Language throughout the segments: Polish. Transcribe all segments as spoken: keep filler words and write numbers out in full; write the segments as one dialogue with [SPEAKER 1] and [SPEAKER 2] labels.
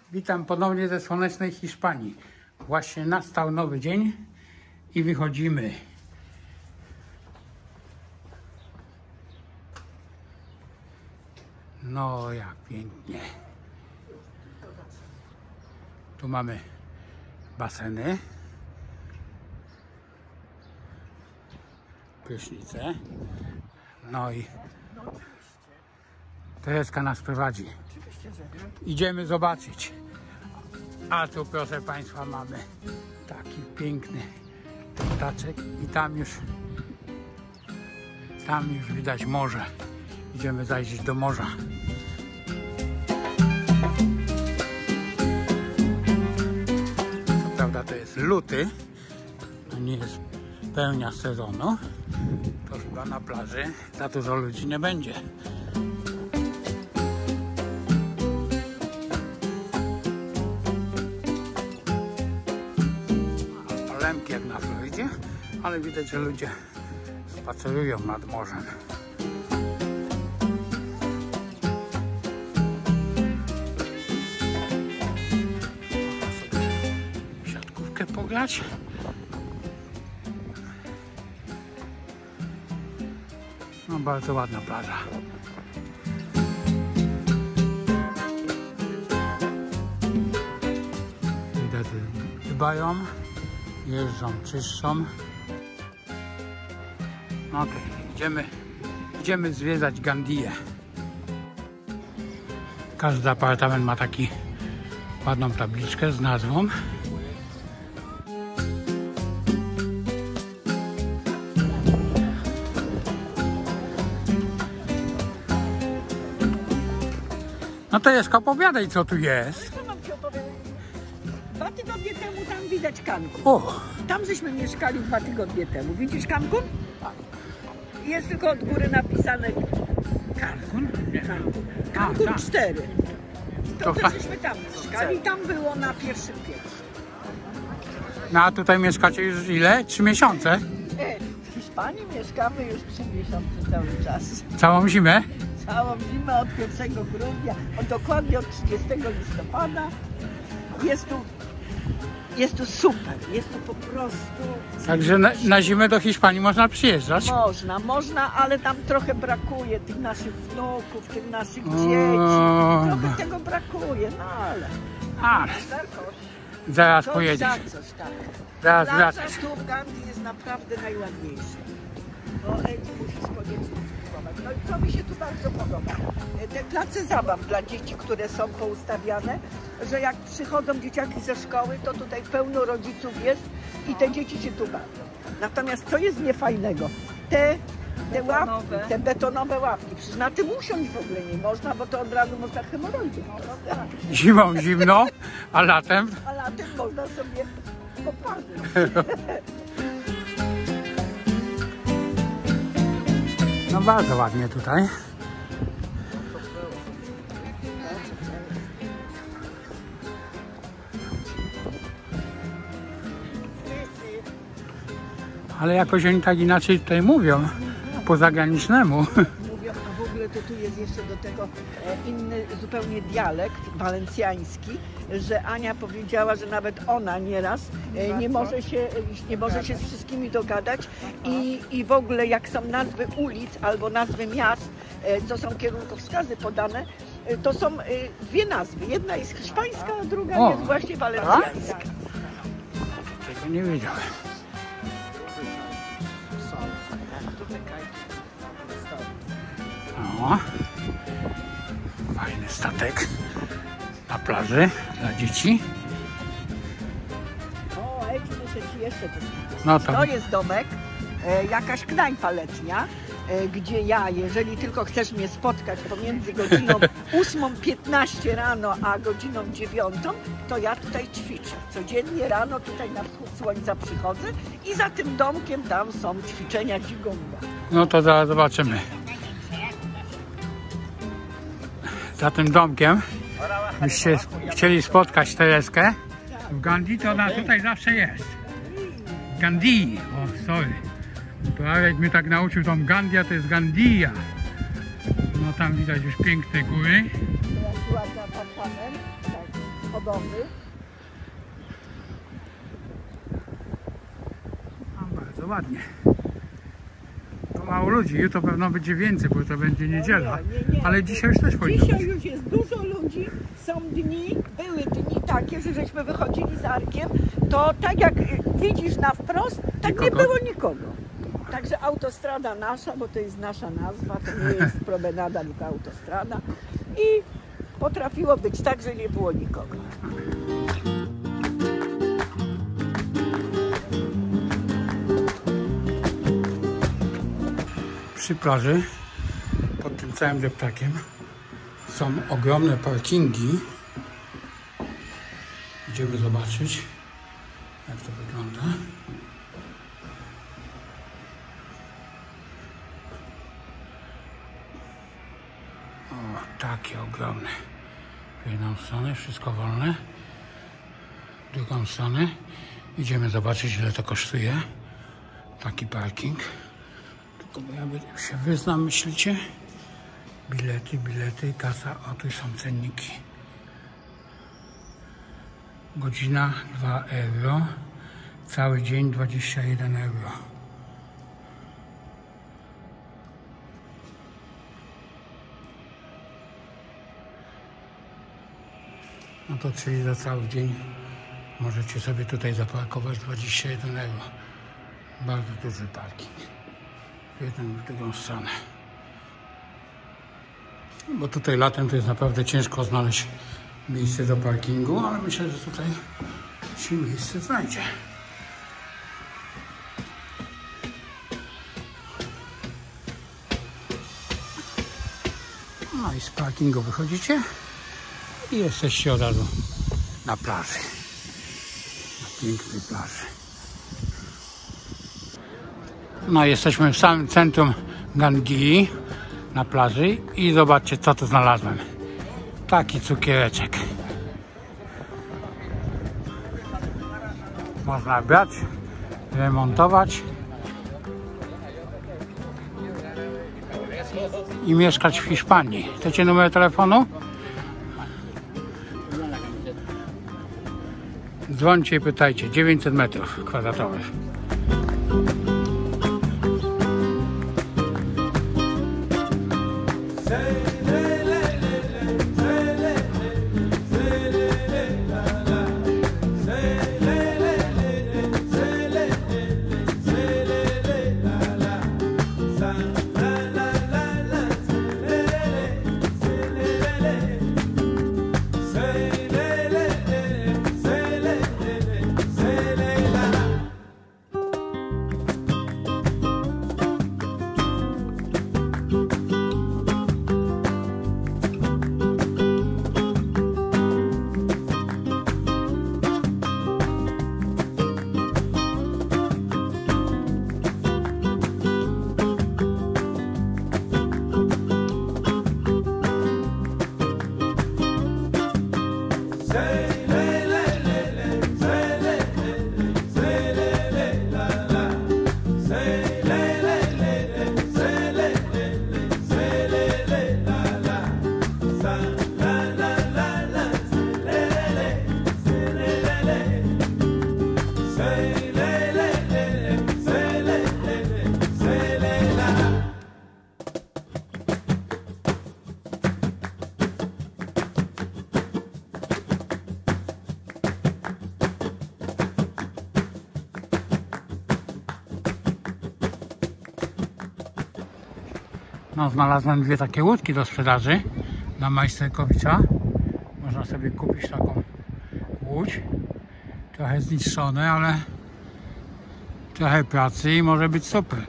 [SPEAKER 1] Witam ponownie ze słonecznej Hiszpanii. Właśnie nastał nowy dzień i wychodzimy. No jak pięknie. Tu mamy baseny, prysznice. No i Tereska nas prowadzi. Idziemy zobaczyć. A tu, proszę Państwa, mamy taki piękny ptaczek i tam już tam już widać morze. Idziemy zajrzeć do morza. Co prawda to jest luty, to nie jest pełnia sezonu. To chyba na plaży za dużo ludzi nie będzie. Lemki jak na Florydzie, ale widać, że ludzie spacerują nad morzem. Siatkówkę pograć. No bardzo ładna plaża. Widać, dbają, jeżdżą, czyszczą. Ok, idziemy, idziemy zwiedzać Gandiję. Każdy apartament ma taki ładną tabliczkę z nazwą. No to jest, opowiadaj, co tu jest.
[SPEAKER 2] Co mam ci opowiedzieć? Dwa tygodnie temu tam widać Cancun.
[SPEAKER 1] O!
[SPEAKER 2] Tam żeśmy mieszkali dwa tygodnie temu. Widzisz Cancun? Jest tylko od góry napisane Cancun. Cancun, Cancun
[SPEAKER 1] A, tak.
[SPEAKER 2] cztery. To,
[SPEAKER 1] To
[SPEAKER 2] to żeśmy tam mieszkali i tam było na pierwszym piętrze.
[SPEAKER 1] No a tutaj mieszkacie już ile? Trzy miesiące?
[SPEAKER 2] E, w Hiszpanii mieszkamy już trzy miesiące cały czas.
[SPEAKER 1] Całą zimę?
[SPEAKER 2] Całą zimę od pierwszego grudnia, od dokładnie od trzydziestego listopada. Jest tu, jest tu super, jest tu po prostu...
[SPEAKER 1] Także na, na zimę do Hiszpanii można przyjeżdżać.
[SPEAKER 2] Można, można, ale tam trochę brakuje tych naszych wnuków, tych naszych
[SPEAKER 1] O.
[SPEAKER 2] dzieci. Trochę tego brakuje, no ale...
[SPEAKER 1] Ale
[SPEAKER 2] Darko,
[SPEAKER 1] zaraz
[SPEAKER 2] coś
[SPEAKER 1] pojedziesz.
[SPEAKER 2] za coś, tak.
[SPEAKER 1] Zaraz
[SPEAKER 2] Plaża
[SPEAKER 1] wracasz.
[SPEAKER 2] tu w Gandii jest naprawdę najładniejsza. No Edzi, musisz koniecznie spróbować. No i co mi się tu bardzo podoba? Te place zabaw dla dzieci, które są poustawiane, że jak przychodzą dzieciaki ze szkoły, to tutaj pełno rodziców jest i te dzieci się tu bawią. Natomiast co jest niefajnego? Te, te ławki, te betonowe ławki, przecież na tym usiąść w ogóle nie można, bo to od razu można hemoroidy.
[SPEAKER 1] Zimą zimno, a latem?
[SPEAKER 2] A latem można sobie poparzyć.
[SPEAKER 1] No bardzo ładnie tutaj. Ale jakoś oni tak inaczej tutaj mówią, po zagranicznemu.
[SPEAKER 2] Mówią, a w ogóle to tu jest jeszcze do tego e, inny zupełnie dialekt walencjański, że Ania powiedziała, że nawet ona nieraz e, nie może się, nie może się z wszystkimi dogadać i, i w ogóle jak są nazwy ulic albo nazwy miast, e, co są kierunkowskazy podane, e, to są e, dwie nazwy. Jedna jest hiszpańska, a druga
[SPEAKER 1] O.
[SPEAKER 2] jest właśnie walencjańska.
[SPEAKER 1] Tego nie wiedziałem. O, fajny statek na plaży dla dzieci.
[SPEAKER 2] O, Edzi, muszę ci jeszcze coś powiedzieć.
[SPEAKER 1] No to
[SPEAKER 2] To jest domek, e, jakaś knajpa letnia, e, gdzie ja, jeżeli tylko chcesz mnie spotkać pomiędzy godziną ósmą piętnaście rano a godziną dziewiątą, to ja tutaj ćwiczę. Codziennie rano tutaj na wschód słońca przychodzę i za tym domkiem tam są ćwiczenia Qigong.
[SPEAKER 1] no to zaraz zobaczymy. Za tym domkiem, byście chcieli spotkać Tereskę w Gandii, to ona tutaj zawsze jest. Gandii, o sorry. Prawie mnie tak nauczył, tą Gandia to jest Gandia. No tam widać już piękne góry.
[SPEAKER 2] Ładny apartament. Tak. schodowy.
[SPEAKER 1] No, bardzo ładnie. To mało ludzi, jutro pewno będzie więcej, bo to będzie niedziela.
[SPEAKER 2] Nie, nie, nie.
[SPEAKER 1] Ale dzisiaj już też powinno
[SPEAKER 2] Dzisiaj
[SPEAKER 1] być.
[SPEAKER 2] już jest dużo ludzi, są dni, były dni takie, że żeśmy wychodzili z Arkiem, to tak jak widzisz na wprost, tak
[SPEAKER 1] Nikogo.
[SPEAKER 2] nie było nikogo. Także autostrada nasza, bo to jest nasza nazwa, to nie jest promenada, tylko autostrada. I potrafiło być tak, że nie było nikogo.
[SPEAKER 1] Przy plaży, pod tym całym deptakiem, są ogromne parkingi. Idziemy zobaczyć, jak to wygląda. O, takie ogromne. W jedną stronę wszystko wolne, w drugą stronę idziemy zobaczyć, ile to kosztuje. Taki parking. Tylko bo ja się wyznam, myślicie? Bilety, bilety, kasa, o tu są cenniki. Godzina dwa euro, cały dzień dwadzieścia jeden euro. No to czyli za cały dzień możecie sobie tutaj zaparkować dwadzieścia jeden euro. Bardzo duży parking. W jedną i w drugą stronę. Bo tutaj latem to jest naprawdę ciężko znaleźć miejsce do parkingu, ale myślę, że tutaj się miejsce znajdzie. No i z parkingu wychodzicie i jesteście od razu na plaży. Na pięknej plaży. No jesteśmy w samym centrum Gandii na plaży i zobaczcie, co tu znalazłem. Taki cukiereczek. Można brać, remontować i mieszkać w Hiszpanii. Chcecie numer telefonu? Dzwońcie i pytajcie. dziewięćset metrów kwadratowych. No, znalazłem dwie takie łódki do sprzedaży na Majsterkowicza. Można sobie kupić taką łódź. Trochę zniszczone, ale trochę pracy i może być super.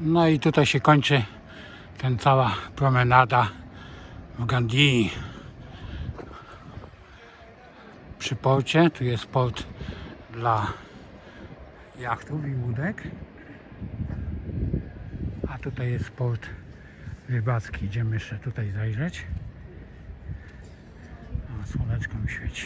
[SPEAKER 1] No i tutaj się kończy ten cała promenada w Gandii. Przy porcie, tu jest port dla jachtów i łódek. A tutaj jest port rybacki. Idziemy jeszcze tutaj zajrzeć. A słoneczko mi świeci.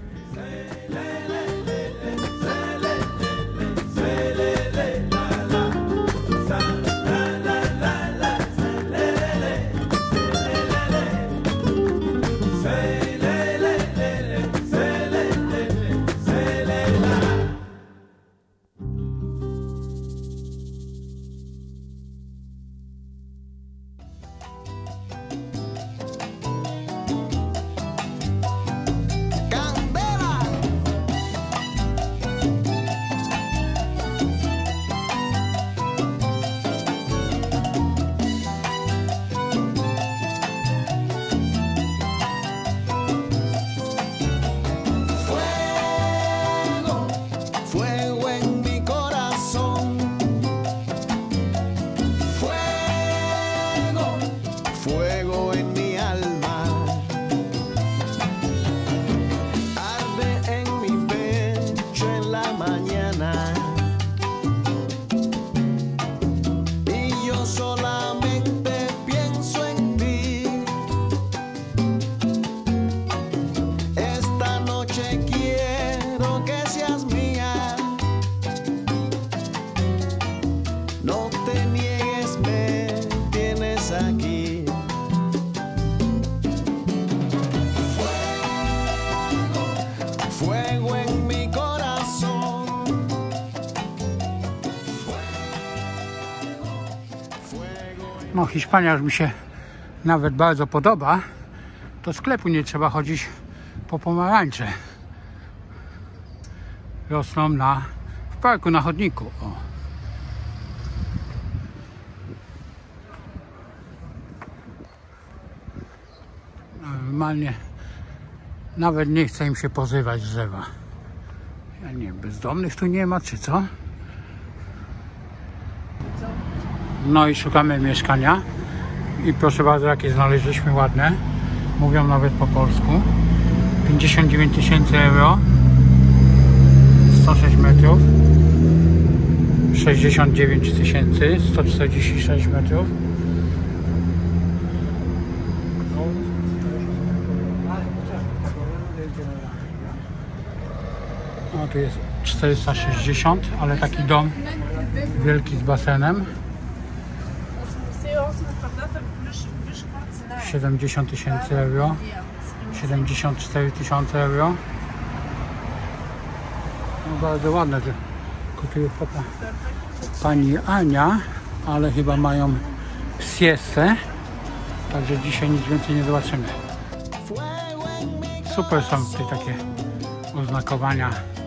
[SPEAKER 1] No, Hiszpania już mi się nawet bardzo podoba. Do sklepu nie trzeba chodzić po pomarańcze. Rosną na, w parku, na chodniku. O. Normalnie nawet nie chce im się pozywać drzewa. Ja nie wiem, bezdomnych tu nie ma, czy co? No i szukamy mieszkania i proszę bardzo, jakie znaleźliśmy ładne, mówią nawet po polsku. Pięćdziesiąt dziewięć tysięcy euro, sto sześć metrów, sześćdziesiąt dziewięć tysięcy, sto czterdzieści sześć metrów. No tu jest czterysta sześćdziesiąt, ale taki dom wielki z basenem. siedemdziesiąt tysięcy euro, siedemdziesiąt cztery tysiące euro. No bardzo ładne, że kupił chłopa pani Ania, ale chyba mają siestę, także dzisiaj nic więcej nie zobaczymy. Super są tutaj takie oznakowania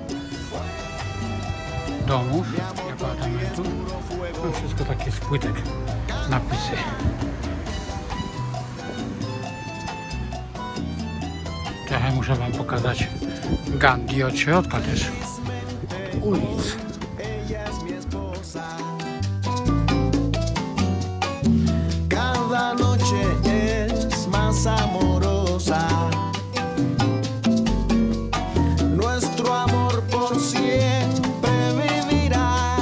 [SPEAKER 1] domów i apartamentów. No wszystko takie z płytek, napisy. Trochę muszę wam pokazać Gandhi od środka też, od ulic.
[SPEAKER 3] Cada noche es más amorosa. Nuestro amor por siempre vivirá.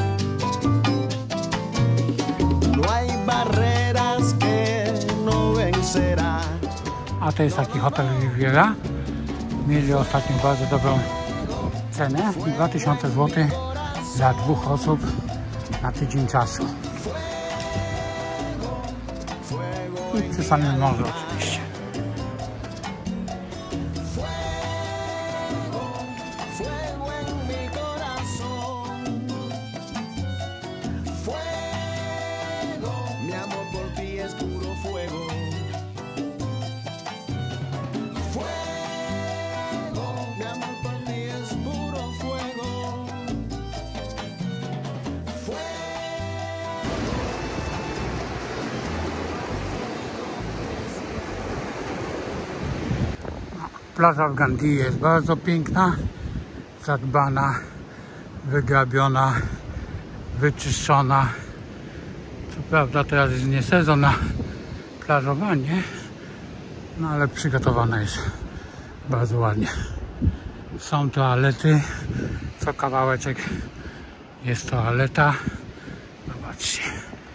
[SPEAKER 3] No hay barreras que no vencerá.
[SPEAKER 1] A to jest taki hotel Riviera. Mieli ostatnio bardzo dobrą cenę. dwa tysiące złotych dla dwóch osób na tydzień czasu. I przy samym morzu oczywiście. Plaża w Gandhi jest bardzo piękna, zadbana, wygrabiona, wyczyszczona. Prawda, teraz jest nie sezon na plażowanie, no ale przygotowana jest bardzo ładnie. Są toalety, co kawałeczek jest toaleta. Zobaczcie.